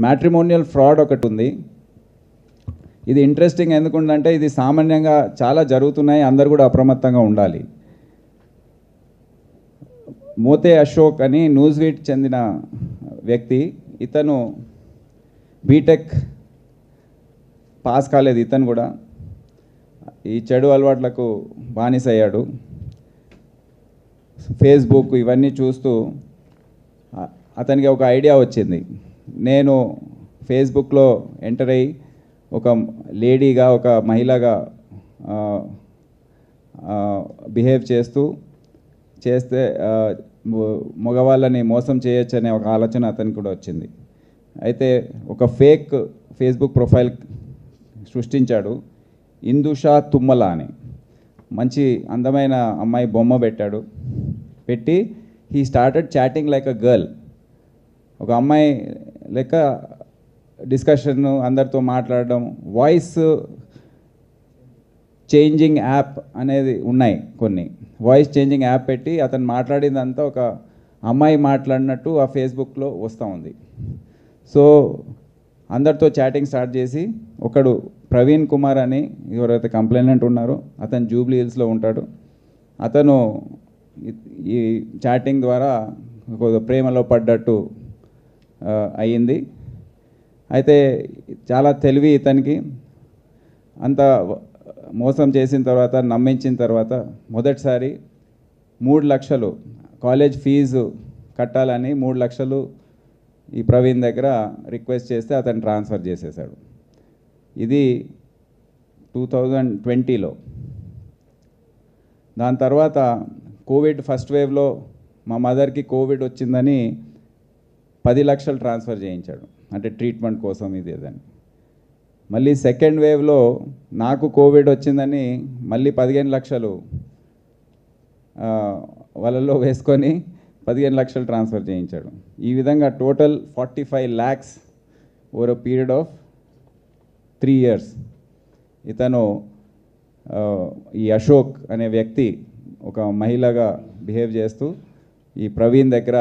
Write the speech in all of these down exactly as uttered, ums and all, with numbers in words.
Matrimonial fraud ఒకటి ఉంది. ఇది ఇంట్రెస్టింగ్ ఎందుకుందంటే ఇది సామాన్యంగా చాలా జరుగుతున్నాయి, అందరు కూడా అప్రమత్తంగా ఉండాలి. మోతే అశోక్ అని న్యూస్వీట్ చెందిన వ్యక్తి, ఇతను బీటెక్ పాస్ కాలేదు. ఇతను కూడా ఈ చెడు అలవాట్లకు బానిసయ్యాడు. ఫేస్బుక్ ఇవన్నీ చూస్తూ అతనికి ఒక ఐడియా వచ్చింది. నేను ఫేస్బుక్లో ఎంటర్ అయ్యి ఒక లేడీగా ఒక మహిళగా బిహేవ్ చేస్తూ చేస్తే మగవాళ్ళని మోసం చేయొచ్చు అనే ఒక ఆలోచన అతనికి కూడా వచ్చింది. అయితే ఒక ఫేక్ ఫేస్బుక్ ప్రొఫైల్ సృష్టించాడు, ఇందుషా తుమ్మల అని. మంచి అందమైన అమ్మాయి బొమ్మ పెట్టాడు. పెట్టి he started chatting like a girl. ఒక అమ్మాయి లెక్క డిస్కషన్, అందరితో మాట్లాడడం. వాయిస్ చేంజింగ్ యాప్ అనేది ఉన్నాయి కొన్ని. వాయిస్ చేంజింగ్ యాప్ పెట్టి అతను మాట్లాడిందంతా ఒక అమ్మాయి మాట్లాడినట్టు ఆ ఫేస్బుక్లో వస్తూ ఉంది. సో అందరితో చాటింగ్ స్టార్ట్ చేసి ఒకడు ప్రవీణ్ కుమార్ అని ఎవరైతే కంప్లైంట్ ఉన్నారో అతను జూబ్లీ హిల్స్లో ఉంటాడు. అతను ఈ చాటింగ్ ద్వారా ప్రేమలో పడ్డట్టు అయ్యింది. అయితే చాలా తెలివి ఇతనికి. అంత మోసం చేసిన తర్వాత, నమ్మించిన తర్వాత మొదటిసారి మూడు లక్షలు కాలేజ్ ఫీజు కట్టాలని మూడు లక్షలు ఈ ప్రవీణ్ దగ్గర రిక్వెస్ట్ చేస్తే అతను ట్రాన్స్ఫర్ చేసేసాడు. ఇది టూ థౌజండ్ ట్వంటీలో. దాని తర్వాత కోవిడ్ ఫస్ట్ వేవ్లో మా మదర్కి కోవిడ్ వచ్చిందని పది లక్షలు ట్రాన్స్ఫర్ చేయించాడు, అంటే ట్రీట్మెంట్ కోసం ఇది ఏదని. మళ్ళీ సెకండ్ వేవ్లో నాకు కోవిడ్ వచ్చిందని మళ్ళీ పదిహేను లక్షలు వాళ్ళలో వేసుకొని పదిహేను లక్షలు ట్రాన్స్ఫర్ చేయించాడు. ఈ విధంగా total forty five lakhs over a period of three years ఇతను ఈ అశోక్ అనే వ్యక్తి ఒక మహిళగా బిహేవ్ చేస్తూ ఈ ప్రవీణ్ దగ్గర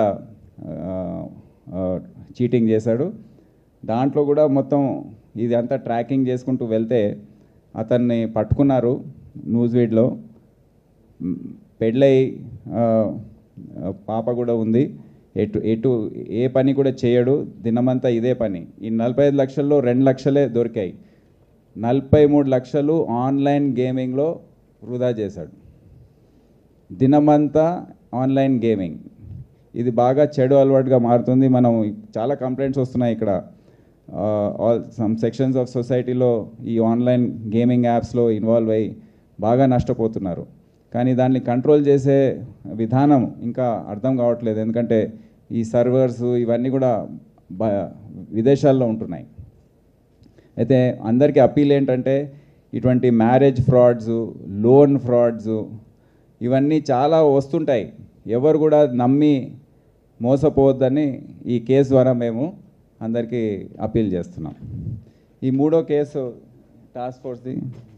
చీటింగ్ చేశాడు. దాంట్లో కూడా మొత్తం ఇది అంతా ట్రాకింగ్ చేసుకుంటూ వెళ్తే అతన్ని పట్టుకున్నారు న్యూస్వీడ్లో. పెళ్ళై పాప కూడా ఉంది. ఎటు ఎటు ఏ పని కూడా చేయడు, దినమంతా ఇదే పని. ఈ నలభై ఐదు లక్షల్లో రెండు లక్షలే దొరికాయి. నలభై మూడు లక్షలు ఆన్లైన్ గేమింగ్లో వృధా చేశాడు. దినమంతా ఆన్లైన్ గేమింగ్. ఇది బాగా చెడు అలవాటుగా మారుతుంది. మనం చాలా కంప్లైంట్స్ వస్తున్నాయి ఇక్కడ. ఆల్ సమ్ సెక్షన్స్ ఆఫ్ సొసైటీలో ఈ ఆన్లైన్ గేమింగ్ యాప్స్లో ఇన్వాల్వ్ అయ్యి బాగా నష్టపోతున్నారు. కానీ దాన్ని కంట్రోల్ చేసే విధానం ఇంకా అర్థం కావట్లేదు. ఎందుకంటే ఈ సర్వర్స్ ఇవన్నీ కూడా విదేశాల్లో ఉంటున్నాయి. అయితే అందరికీ అప్పీల్ ఏంటంటే ఇటువంటి మ్యారేజ్ ఫ్రాడ్స్, లోన్ ఫ్రాడ్స్ ఇవన్నీ చాలా వస్తుంటాయి. ఎవరు కూడా నమ్మి మోసపోవద్దని ఈ కేసు ద్వారా మేము అందరికీ అప్పీల్ చేస్తున్నాం. ఈ మూడో కేసు టాస్క్ ఫోర్స్ది